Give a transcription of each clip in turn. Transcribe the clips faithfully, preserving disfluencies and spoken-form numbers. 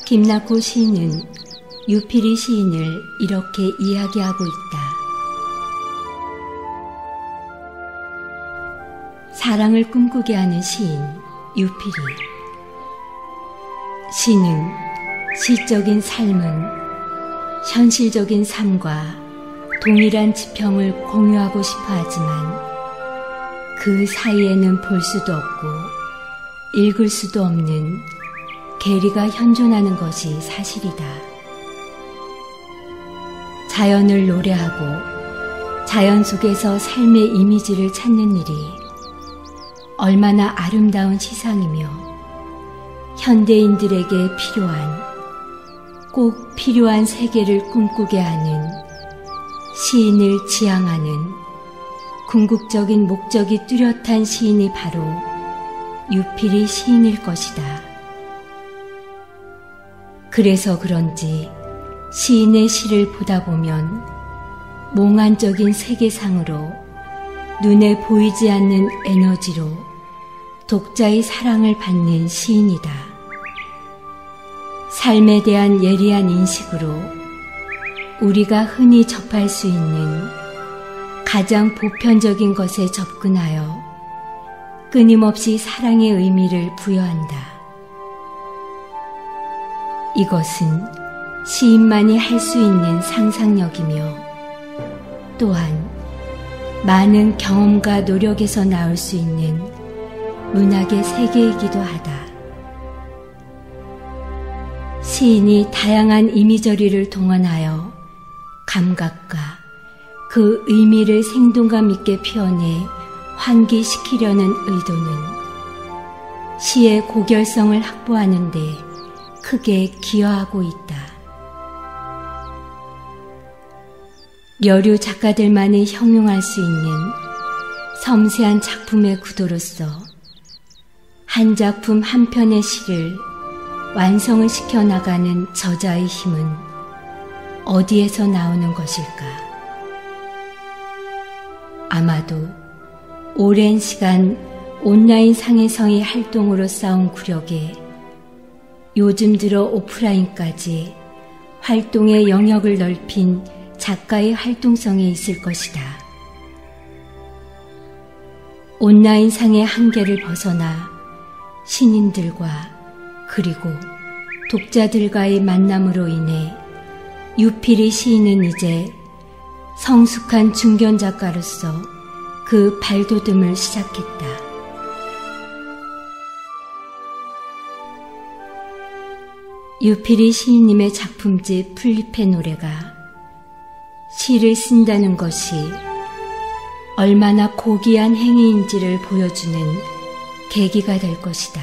김낙호 시인은 유필이 시인을 이렇게 이야기하고 있다. 사랑을 꿈꾸게 하는 시인 유필이. 시는 시적인 삶은 현실적인 삶과 동일한 지평을 공유하고 싶어 하지만 그 사이에는 볼 수도 없고 읽을 수도 없는 괴리가 현존하는 것이 사실이다. 자연을 노래하고 자연 속에서 삶의 이미지를 찾는 일이 얼마나 아름다운 시상이며 현대인들에게 필요한, 꼭 필요한 세계를 꿈꾸게 하는 시인을 지향하는 궁극적인 목적이 뚜렷한 시인이 바로 유필이 시인일 것이다. 그래서 그런지 시인의 시를 보다 보면 몽환적인 세계상으로 눈에 보이지 않는 에너지로 독자의 사랑을 받는 시인이다. 삶에 대한 예리한 인식으로 우리가 흔히 접할 수 있는 가장 보편적인 것에 접근하여 끊임없이 사랑의 의미를 부여한다. 이것은 시인만이 할 수 있는 상상력이며 또한 많은 경험과 노력에서 나올 수 있는 문학의 세계이기도 하다. 시인이 다양한 이미저리를 동원하여 감각과 그 의미를 생동감 있게 표현해 환기시키려는 의도는 시의 고결성을 확보하는 데 크게 기여하고 있다. 여류 작가들만이 형용할 수 있는 섬세한 작품의 구도로서 한 작품 한 편의 시를 완성을 시켜나가는 저자의 힘은 어디에서 나오는 것일까? 아마도 오랜 시간 온라인 상에서의 활동으로 쌓은 구력에 요즘 들어 오프라인까지 활동의 영역을 넓힌 작가의 활동성에 있을 것이다. 온라인 상의 한계를 벗어나 신인들과 그리고 독자들과의 만남으로 인해 유필이 시인은 이제 성숙한 중견 작가로서 그 발돋움을 시작했다. 유필이 시인님의 작품집 풀잎의 노래가 시를 쓴다는 것이 얼마나 고귀한 행위인지를 보여주는 계기가 될 것이다.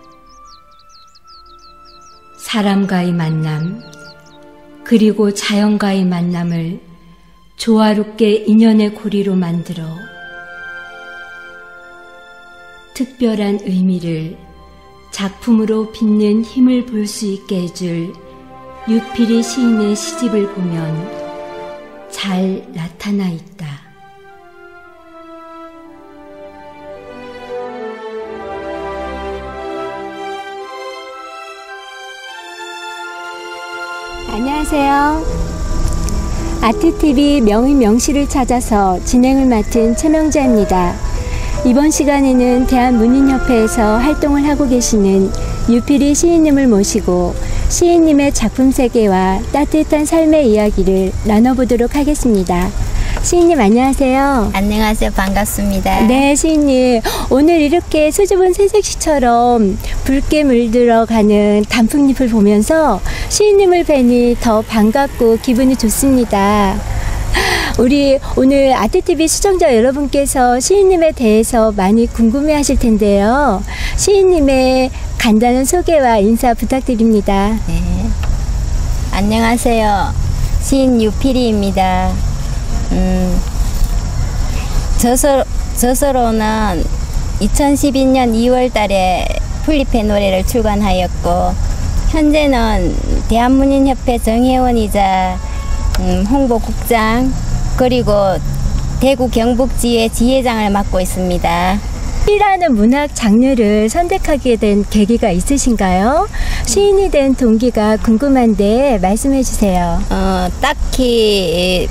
사람과의 만남, 그리고 자연과의 만남을 조화롭게 인연의 고리로 만들어 특별한 의미를 작품으로 빚는 힘을 볼 수 있게 해줄 유필이 시인의 시집을 보면 잘 나타나 있다. 안녕하세요. 아트티비 명의 명시를 찾아서 진행을 맡은 최명자입니다. 이번 시간에는 대한문인협회에서 활동을 하고 계시는 유필이 시인님을 모시고 시인님의 작품 세계와 따뜻한 삶의 이야기를 나눠보도록 하겠습니다. 시인님 안녕하세요. 안녕하세요. 반갑습니다. 네, 시인님. 오늘 이렇게 수줍은 새색시처럼 붉게 물들어가는 단풍잎을 보면서 시인님을 뵈니 더 반갑고 기분이 좋습니다. 우리 오늘 아트티비 시청자 여러분께서 시인님에 대해서 많이 궁금해하실 텐데요. 시인님의 간단한 소개와 인사 부탁드립니다. 네. 안녕하세요. 시인 유필이입니다. 음, 저서, 저서로는 이천십이 년 이월 달에 풀잎의 노래를 출간하였고 현재는 대한문인협회 정회원이자 음, 홍보국장 그리고 대구 경북지회 지회장을 맡고 있습니다. 시라는 문학 장르를 선택하게 된 계기가 있으신가요? 시인이 된 동기가 궁금한데 말씀해 주세요. 어, 딱히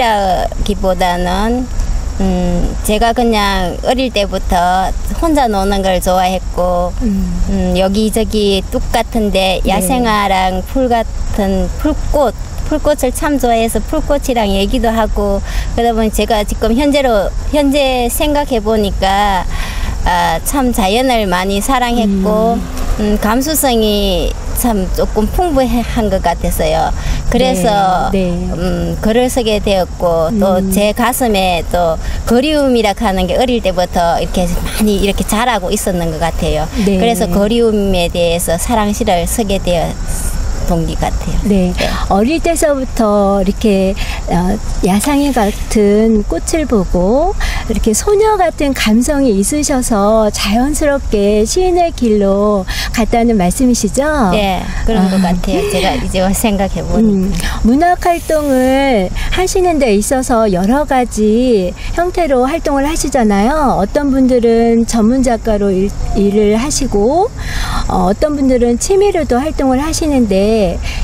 동기라기보다는 음, 제가 그냥 어릴 때부터 혼자 노는 걸 좋아했고 음. 음, 여기저기 뚝 같은데 야생화랑 풀 같은 풀꽃 풀꽃을 참 좋아해서 풀꽃이랑 얘기도 하고 그러다 보니 제가 지금 현재로 현재 생각해 보니까 아, 참 자연을 많이 사랑했고 음. 음, 감수성이 참 조금 풍부한 것 같아서요. 그래서 네, 네. 음, 글을 쓰게 되었고 또 제 음. 가슴에 또 그리움이라 하는 게 어릴 때부터 이렇게 많이 이렇게 자라고 있었는 것 같아요. 네. 그래서 그리움에 대해서 사랑시를 쓰게 되었 동기 같아요. 네. 네. 어릴 때서부터 이렇게 어, 야상의 같은 꽃을 보고 이렇게 소녀 같은 감성이 있으셔서 자연스럽게 시인의 길로 갔다는 말씀이시죠? 네, 그런 아. 것 같아요. 제가 이제 생각해 보니까. 음, 문학 활동을 하시는 데 있어서 여러 가지 형태로 활동을 하시잖아요. 어떤 분들은 전문 작가로 일, 일을 하시고 어, 어떤 분들은 취미로도 활동을 하시는데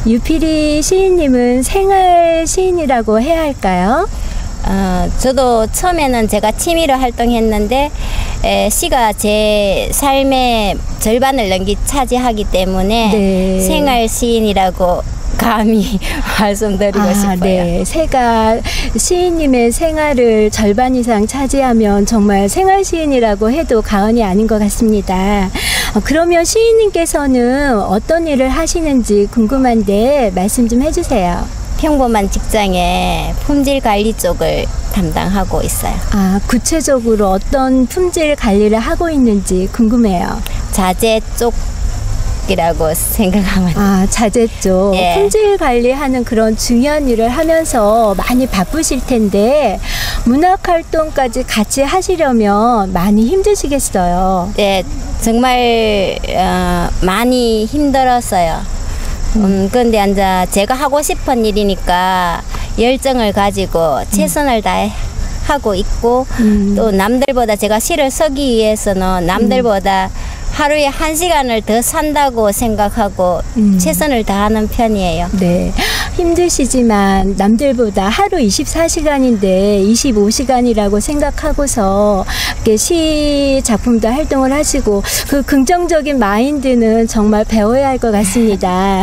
유필이 시인님은 생활 시인이라고 해야 할까요? 어, 저도 처음에는 제가 취미로 활동했는데 에, 시가 제 삶의 절반을 넘기 차지하기 때문에 네. 생활 시인이라고 감히 말씀드리고 아, 싶어요. 네. 새가 시인님의 생활을 절반 이상 차지하면 정말 생활 시인이라고 해도 과언이 아닌 것 같습니다. 어, 그러면 시인님께서는 어떤 일을 하시는지 궁금한데 말씀 좀 해주세요. 평범한 직장에 품질 관리 쪽을 담당하고 있어요. 아, 구체적으로 어떤 품질 관리를 하고 있는지 궁금해요. 자재 쪽 이라고 생각하면 아, 자재 쪽 예. 품질 관리하는 그런 중요한 일을 하면서 많이 바쁘실 텐데 문학 활동까지 같이 하시려면 많이 힘드시겠어요. 네, 정말 어, 많이 힘들었어요. 음, 근데 이제 제가 하고 싶은 일이니까 열정을 가지고 최선을 다해 하고 있고 음. 또 남들보다 제가 시를 쓰기 위해서는 남들보다 음. 하루에 한 시간을 더 산다고 생각하고 음. 최선을 다하는 편이에요. 네. 힘드시지만 남들보다 하루 이십사 시간인데 이십오 시간이라고 생각하고서 이렇게 시 작품도 활동을 하시고 그 긍정적인 마인드는 정말 배워야 할 것 같습니다.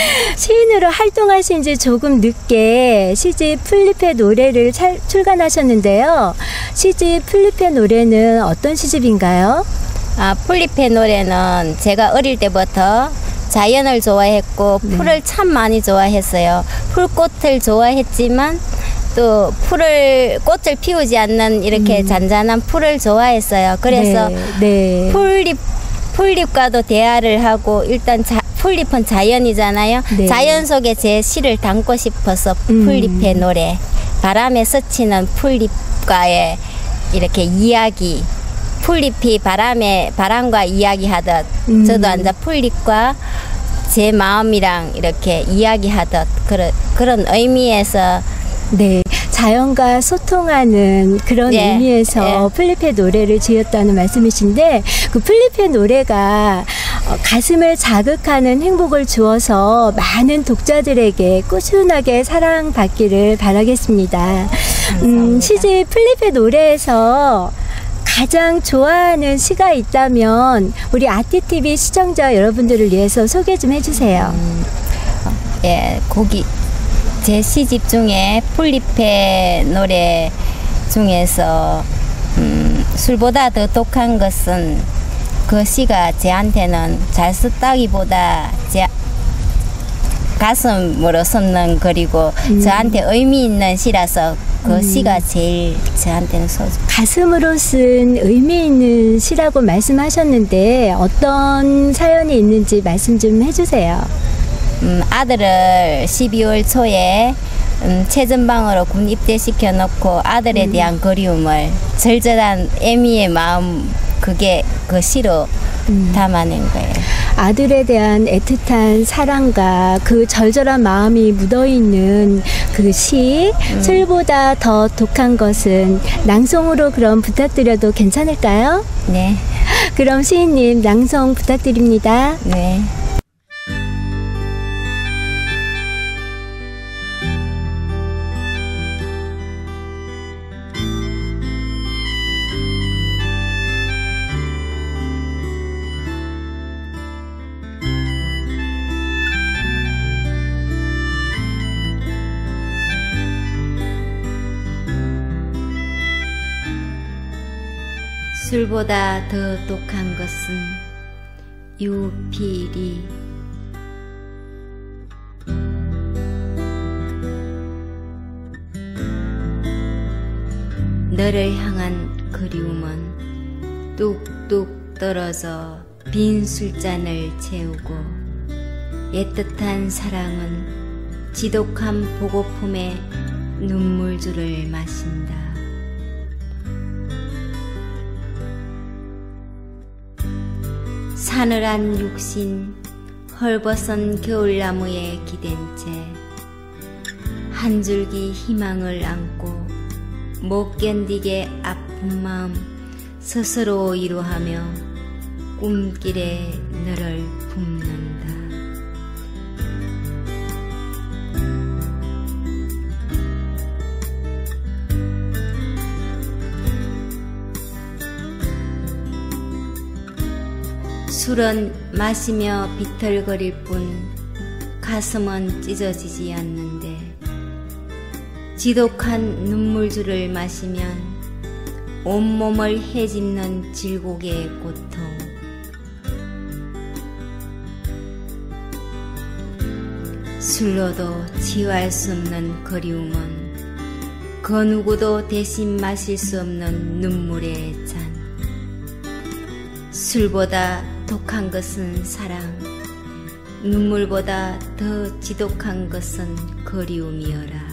시인으로 활동하신 지 조금 늦게 시집 풀잎의 노래를 차, 출간하셨는데요. 시집 풀잎의 노래는 어떤 시집인가요? 아, 풀잎의 노래는 제가 어릴 때부터 자연을 좋아했고 풀을 네. 참 많이 좋아했어요. 풀꽃을 좋아했지만 또 풀을 꽃을 피우지 않는 이렇게 음. 잔잔한 풀을 좋아했어요. 그래서 네. 네. 풀잎 풀잎과도 대화를 하고 일단 자, 풀잎은 자연이잖아요. 네. 자연 속에 제 시를 담고 싶어서 풀잎의 음. 노래, 바람에 스치는 풀잎과의 이렇게 이야기. 풀잎이 바람에 바람과 이야기하듯 음. 저도 앉아 풀잎과 제 마음이랑 이렇게 이야기하듯 그런 그런 의미에서 네 자연과 소통하는 그런 네. 의미에서 네. 풀잎의 노래를 지었다는 말씀이신데 그 풀잎의 노래가 가슴을 자극하는 행복을 주어서 많은 독자들에게 꾸준하게 사랑받기를 바라겠습니다. 음, 시집 풀잎의 노래에서 가장 좋아하는 시가 있다면 우리 아티티비 시청자 여러분들을 위해서 소개 좀 해주세요. 음, 예, 거기 제 시집 중에 풀잎의 노래 중에서 음, 술보다 더 독한 것은 그 시가 제한테는 잘 썼다기보다 제 가슴으로 썼는 그리고 음. 저한테 의미 있는 시라서 그 음. 시가 제일 저한테는 소중. 가슴으로 쓴 의미 있는 시라고 말씀하셨는데 어떤 사연이 있는지 말씀 좀 해주세요. 음, 아들을 십이월 초에 음, 최전방으로 군 입대시켜 놓고 아들에 음. 대한 그리움을 절절한 애미의 마음 그게 그 시로 음. 담아낸 거예요. 아들에 대한 애틋한 사랑과 그 절절한 마음이 묻어있는 그 시, 음. 술보다 더 독한 것은 낭송으로 그럼 부탁드려도 괜찮을까요? 네. 그럼 시인님 낭송 부탁드립니다. 네. 술보다 더 독한 것은 유필이. 너를 향한 그리움은 뚝뚝 떨어져 빈 술잔을 채우고, 애틋한 사랑은 지독한 보고품에 눈물줄을 마신다. 사늘한 육신 헐벗은 겨울나무에 기댄 채 한 줄기 희망을 안고 못 견디게 아픈 마음 스스로 위로하며 꿈길에 너를 품는다. 술은 마시며 비틀거릴 뿐 가슴은 찢어지지 않는데, 지독한 눈물줄을 마시면 온몸을 헤집는 질곡의 고통. 술로도 치유할 수 없는 그리움은 그 누구도 대신 마실 수 없는 눈물의 잔. 술보다 독한 것은 사랑, 눈물보다 더 지독한 것은 그리움이여라.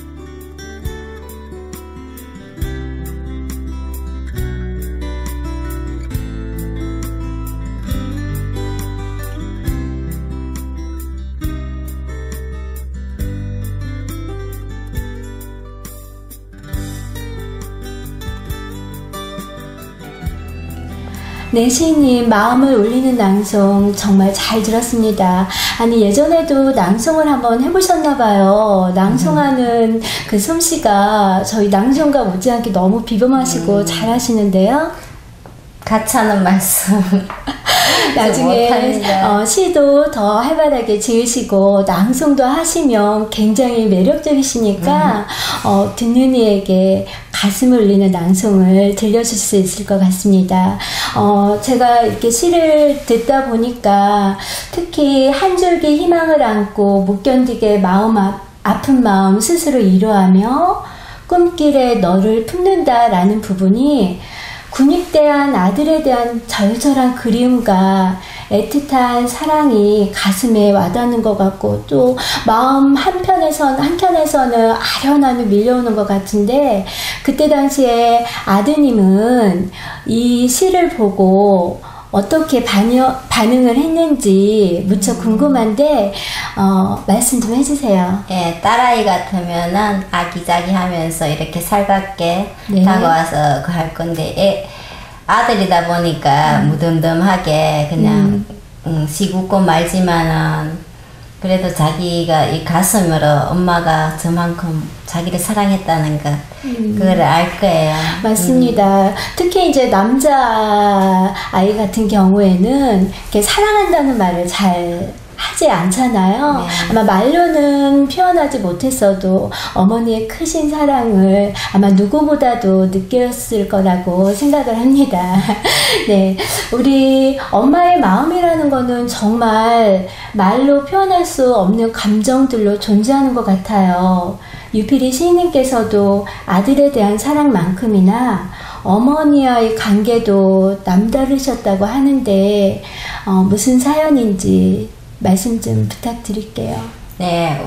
네, 시인님 마음을 울리는 낭송 정말 잘 들었습니다. 아니, 예전에도 낭송을 한번 해보셨나 봐요. 낭송하는 그 솜씨가 저희 낭송가 못지않게 너무 비범하시고 음. 잘하시는데요. 가차는 말씀 나중에 어, 시도 더 활발하게 지으시고 낭송도 하시면 굉장히 매력적이시니까 음. 어, 듣는 이에게 가슴을 울리는 낭송을 들려줄 수 있을 것 같습니다. 어, 제가 이렇게 시를 듣다 보니까 특히 한 줄기 희망을 안고 못 견디게 마음 아, 아픈 마음 스스로 위로하며 꿈길에 너를 품는다라는 부분이 군입대한 아들에 대한 절절한 그리움과 애틋한 사랑이 가슴에 와닿는 것 같고, 또 마음 한편에서는, 한켠에서는 아련함이 밀려오는 것 같은데, 그때 당시에 아드님은 이 시를 보고 어떻게 반여, 반응을 했는지 무척 궁금한데 어, 말씀 좀 해주세요. 예, 딸아이 같으면은 아기자기하면서 이렇게 살갑게 네. 다가와서 그 할 건데, 애, 아들이다 보니까 음. 무덤덤하게 그냥 음. 음, 시굽고 말지만은 그래도 자기가 이 가슴으로 엄마가 저만큼 자기를 사랑했다는 것, 음. 그걸 알 거예요. 맞습니다. 음. 특히 이제 남자 아이 같은 경우에는 이렇게 사랑한다는 말을 잘 하지 않잖아요. 네. 아마 말로는 표현하지 못했어도 어머니의 크신 사랑을 아마 누구보다도 느꼈을 거라고 생각을 합니다. 네, 우리 엄마의 마음이라는 거는 정말 말로 표현할 수 없는 감정들로 존재하는 것 같아요. 유필이 시인님께서도 아들에 대한 사랑만큼이나 어머니와의 관계도 남다르셨다고 하는데 어, 무슨 사연인지 말씀 좀 부탁드릴게요. 네,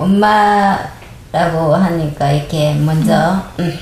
엄마라고 하니까 이렇게 먼저 음. 음,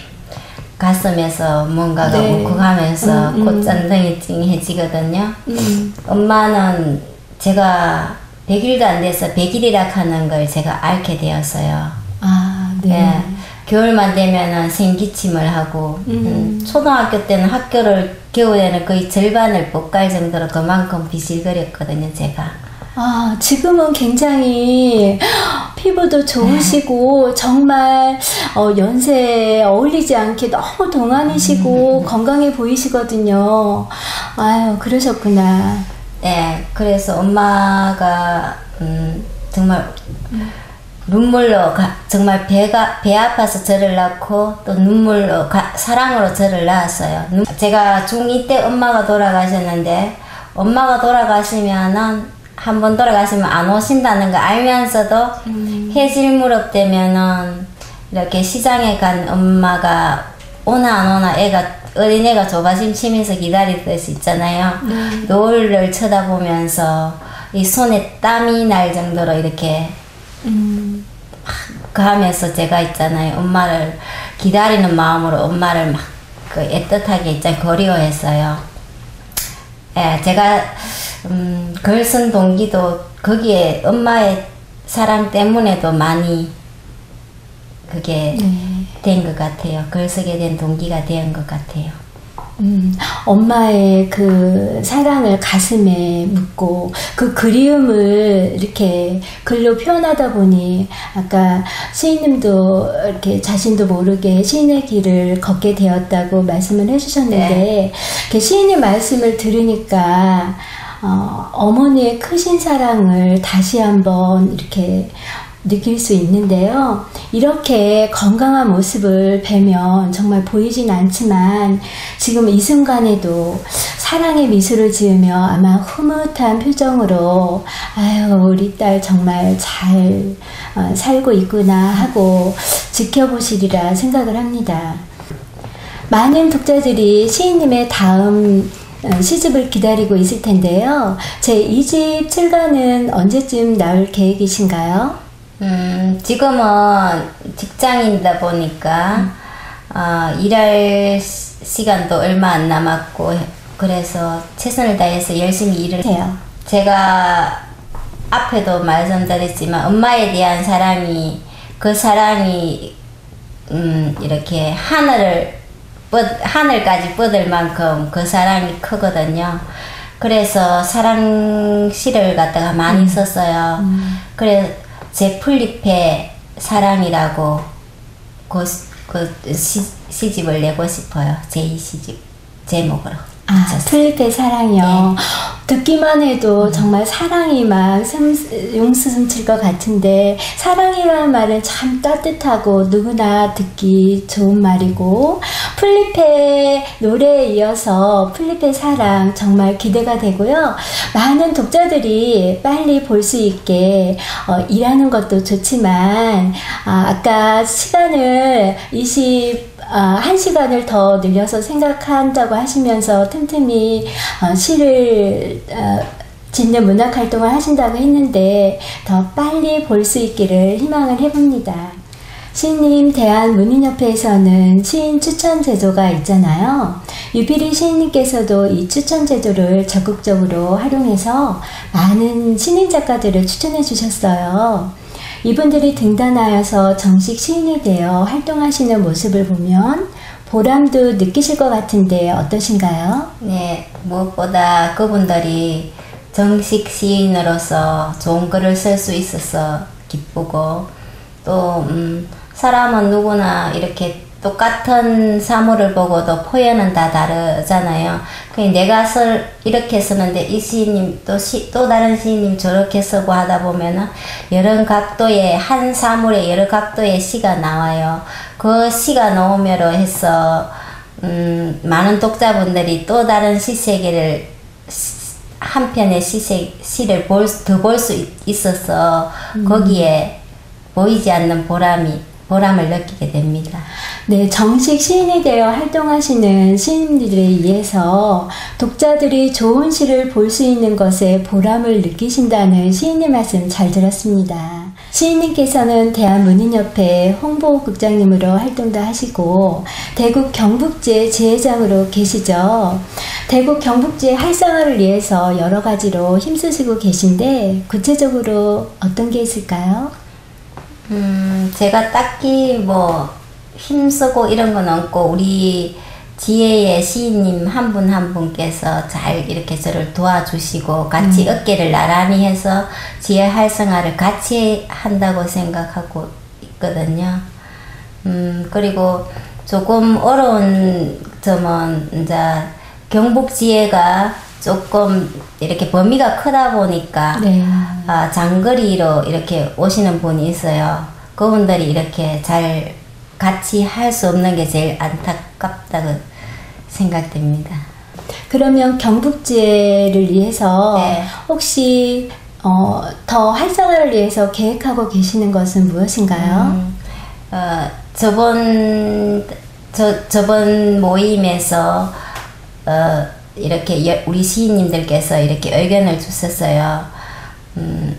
가슴에서 뭔가가 네. 묵묵하면서 음, 음. 콧잔등이 찡해지거든요. 음. 엄마는 제가 백 일도 안 돼서 백일이라 하는 걸 제가 앓게 되었어요. 아, 네. 네. 겨울만 되면은 생기침을 하고 음. 음, 초등학교 때는 학교를 겨울에는 거의 절반을 못 갈 정도로 그만큼 비실거렸거든요, 제가. 아, 지금은 굉장히 피부도 좋으시고 정말 어, 연세에 어울리지 않게 너무 동안이시고 음. 건강해 보이시거든요. 아유, 그러셨구나. 네, 그래서 엄마가 음, 정말 눈물로 가, 정말 배가 배 아파서 저를 낳고 또 눈물로 가, 사랑으로 저를 낳았어요. 눈, 제가 중이 때 엄마가 돌아가셨는데 엄마가 돌아가시면은 한 번 돌아가시면 안 오신다는 거 알면서도 음. 해질 무렵 되면은 이렇게 시장에 간 엄마가 오나 안 오나 애가 어린애가 조바심 치면서 기다리듯이 있잖아요. 음. 노을을 쳐다보면서 이 손에 땀이 날 정도로 이렇게 음. 막 가면서 제가 있잖아요. 엄마를 기다리는 마음으로 엄마를 막 그 애틋하게 있잖아요. 그리워했어요. 예, 제가 음, 글 쓴 동기도 거기에 엄마의 사랑 때문에도 많이 그게 네. 된 것 같아요. 글 쓰게 된 동기가 된 것 같아요. 음, 엄마의 그 사랑을 가슴에 묻고 그 그리움을 이렇게 글로 표현하다 보니 아까 시인님도 이렇게 자신도 모르게 시인의 길을 걷게 되었다고 말씀을 해주셨는데 네. 시인의 말씀을 들으니까 어, 어머니의 크신 사랑을 다시 한번 이렇게 느낄 수 있는데요. 이렇게 건강한 모습을 뵈면 정말 보이진 않지만 지금 이 순간에도 사랑의 미소를 지으며 아마 흐뭇한 표정으로 아유 우리 딸 정말 잘 어, 살고 있구나 하고 지켜보시리라 생각을 합니다. 많은 독자들이 시인님의 다음 시집을 기다리고 있을 텐데요. 제이 집 출간은 언제쯤 나올 계획이신가요? 음, 지금은 직장인이다 보니까, 음. 어, 일할 시간도 얼마 안 남았고, 그래서 최선을 다해서 열심히 일을 해요. 제가 앞에도 말씀드렸지만, 엄마에 대한 사랑이, 그 사랑이, 음, 이렇게 하늘을, 뻗, 하늘까지 뻗을 만큼 그 사랑이 크거든요. 그래서 사랑시를 갖다가 많이 음. 썼어요. 음. 그래 제 풀잎의 사랑이라고 그, 그 시, 시집을 내고 싶어요. 제이 시집 제목으로. 아, 풀잎의 사랑이요. 네. 듣기만 해도 음. 정말 사랑이 막 용수숨칠 것 같은데 사랑이라는 말은 참 따뜻하고 누구나 듣기 좋은 말이고 풀잎의 노래에 이어서 풀잎의 사랑 정말 기대가 되고요. 많은 독자들이 빨리 볼 수 있게 어, 일하는 것도 좋지만 아, 아까 시간을 이십 아, 한 시간을 더 늘려서 생각한다고 하시면서 틈틈이 어, 시를 어, 짓는 문학 활동을 하신다고 했는데 더 빨리 볼 수 있기를 희망을 해봅니다. 시인님 대한문인협회에서는 시인 추천 제도가 있잖아요. 유필이 시인님께서도 이 추천 제도를 적극적으로 활용해서 많은 신인 작가들을 추천해 주셨어요. 이분들이 등단하여서 정식 시인이 되어 활동하시는 모습을 보면 보람도 느끼실 것 같은데 어떠신가요? 네, 무엇보다 그분들이 정식 시인으로서 좋은 글을 쓸 수 있어서 기쁘고 또 음, 사람은 누구나 이렇게 똑같은 사물을 보고도 표현은 다 다르잖아요. 그냥 내가 쓸, 이렇게 쓰는데 이 시인님 또, 시, 또 다른 시인님 저렇게 쓰고 하다 보면은 여러 각도의 한 사물에 여러 각도의 시가 나와요. 그 시가 나오므로 해서 음, 많은 독자분들이 또 다른 시세계를 한 편의 시세, 시를 볼, 더 볼 수 있어서 음. 거기에 보이지 않는 보람이 보람을 느끼게 됩니다. 네, 정식 시인이 되어 활동하시는 시인들에 의해서 독자들이 좋은 시를 볼 수 있는 것에 보람을 느끼신다는 시인의 말씀 잘 들었습니다. 시인님께서는 대한문인협회 홍보국장님으로 활동도 하시고 대구 경북지회 지회장으로 계시죠. 대구 경북지회 활성화를 위해서 여러 가지로 힘쓰시고 계신데 구체적으로 어떤 게 있을까요? 음, 제가 딱히 뭐 힘쓰고 이런 건 없고 우리 지혜의 시인님 한 분 한 분께서 잘 이렇게 저를 도와주시고 같이 음. 어깨를 나란히 해서 지혜 활성화를 같이 한다고 생각하고 있거든요. 음, 그리고 조금 어려운 점은 이제 경북 지혜가 조금 이렇게 범위가 크다 보니까 네. 아, 장거리로 이렇게 오시는 분이 있어요. 그분들이 이렇게 잘 같이 할 수 없는 게 제일 안타깝다고 생각됩니다. 그러면 경북지회를 위해서 네. 혹시 어, 더 활성화를 위해서 계획하고 계시는 것은 무엇인가요? 음, 어, 저번 저 저번 모임에서 어, 이렇게 여, 우리 시인님들께서 이렇게 의견을 주셨어요. 음,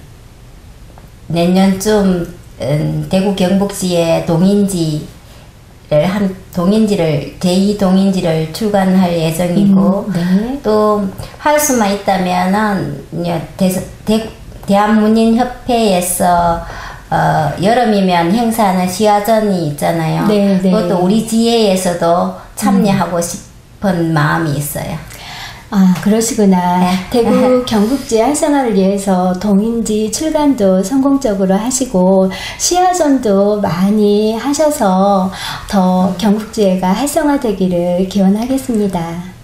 내년쯤 음, 대구 경북지에 동인지를 한 동인지를 제이 동인지를 출간할 예정이고 음, 네. 또 할 수만 있다면은 대, 대, 대한문인협회에서 어, 여름이면 행사하는 시화전이 있잖아요. 네, 네. 그것도 우리 지회에서도 참여하고 음. 싶은 마음이 있어요. 아, 그러시구나. 네. 대구 경북지 활성화를 위해서 동인지 출간도 성공적으로 하시고 시화전도 많이 하셔서 더 경북지회가 활성화되기를 기원하겠습니다.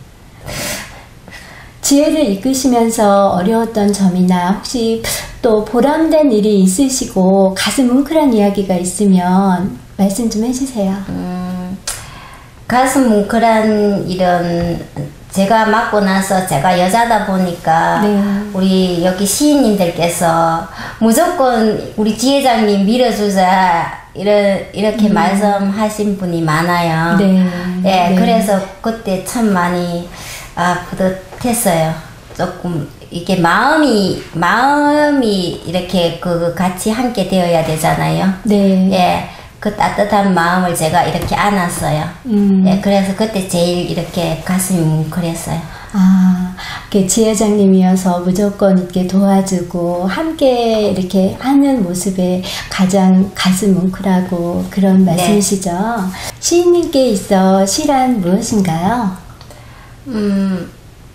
지회를 이끄시면서 어려웠던 점이나 혹시 또 보람된 일이 있으시고 가슴 뭉클한 이야기가 있으면 말씀 좀 해주세요. 음, 가슴 뭉클한 일은 제가 맡고 나서 제가 여자다 보니까 네. 우리 여기 시인님들께서 무조건 우리 지회장님 밀어주자 이런 이렇게 음. 말씀하신 분이 많아요. 네. 예, 네. 그래서 그때 참 많이 아 뿌듯했어요. 조금 이게 마음이 마음이 이렇게 그 같이 함께 되어야 되잖아요. 네. 예. 그 따뜻한 마음을 제가 이렇게 안았어요. 음. 예, 그래서 그때 제일 이렇게 가슴이 뭉클했어요. 아, 이렇게 지회장님이어서 무조건 이렇게 도와주고 함께 이렇게 하는 모습에 가장 가슴 뭉클하고 그런 말씀이시죠? 네. 시인님께 있어 시란 무엇인가요? 음,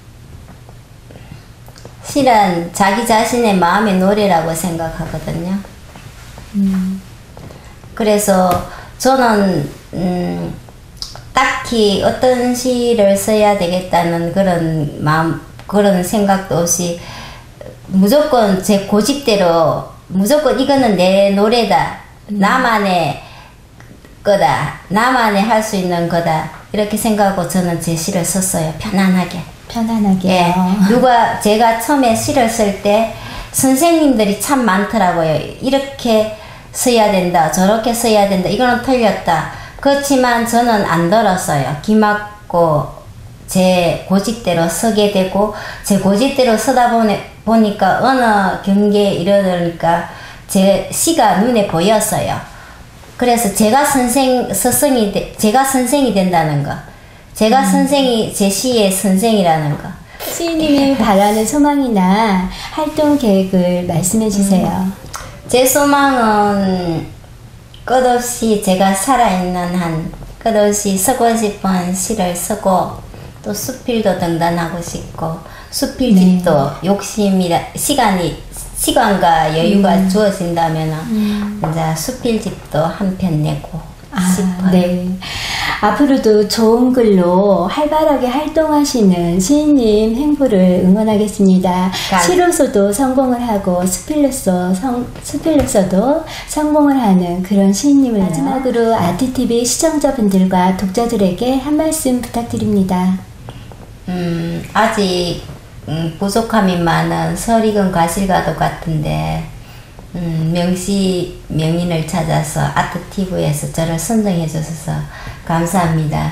시란 자기 자신의 마음의 노래라고 생각하거든요. 음. 그래서 저는 음, 딱히 어떤 시를 써야 되겠다는 그런 마음, 그런 생각도 없이 무조건 제 고집대로 무조건 이거는 내 노래다, 음. 나만의 거다, 나만의 할 수 있는 거다 이렇게 생각하고 저는 제 시를 썼어요. 편안하게. 편안하게요. 예, 누가 제가 처음에 시를 쓸 때 선생님들이 참 많더라고요. 이렇게 써야 된다, 저렇게 써야 된다, 이거는 틀렸다. 그렇지만 저는 안 들었어요. 기막고 제 고집대로 쓰게 되고 제 고집대로 쓰다 보니, 보니까 어느 경계에 이르니까 제 시가 눈에 보였어요. 그래서 제가 선생, 스승이, 되, 제가 선생이 된다는 거. 제가 음. 선생이, 제 시의 선생이라는 거. 시인님이 바라는 소망이나 활동 계획을 말씀해 주세요. 음. 제 소망은 끝없이 제가 살아있는 한 끝없이 쓰고 싶은 시를 쓰고 또 수필도 등단하고 싶고 수필집도 네. 욕심이라 시간이 시간과 여유가 음. 주어진다면 음. 이제 수필집도 한 편 내고 아, 싶어요. 네. 앞으로도 좋은 글로 활발하게 활동하시는 시인님 행보를 응원하겠습니다. 감. 시로서도 성공을 하고 수필로서 성, 수필로서도 성공을 하는 그런 시인님을 마지막으로 아트티비 시청자분들과 독자들에게 한 말씀 부탁드립니다. 음, 아직 음, 부족함이 많은 설익은 과실과도 같은데 음, 명시 명인을 찾아서 아트티비에서 저를 선정해 주셔서 감사합니다.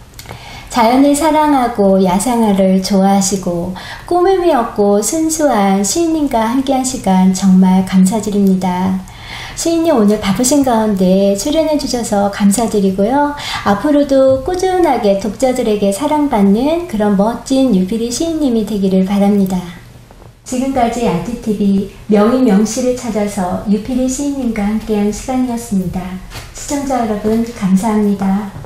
자연을 사랑하고 야생화를 좋아하시고 꾸밈이 없고 순수한 시인님과 함께한 시간 정말 감사드립니다. 시인님 오늘 바쁘신 가운데 출연해 주셔서 감사드리고요. 앞으로도 꾸준하게 독자들에게 사랑받는 그런 멋진 유필이 시인님이 되기를 바랍니다. 지금까지 아트티비 명의 명시를 찾아서 유필이 시인님과 함께한 시간이었습니다. 시청자 여러분 감사합니다.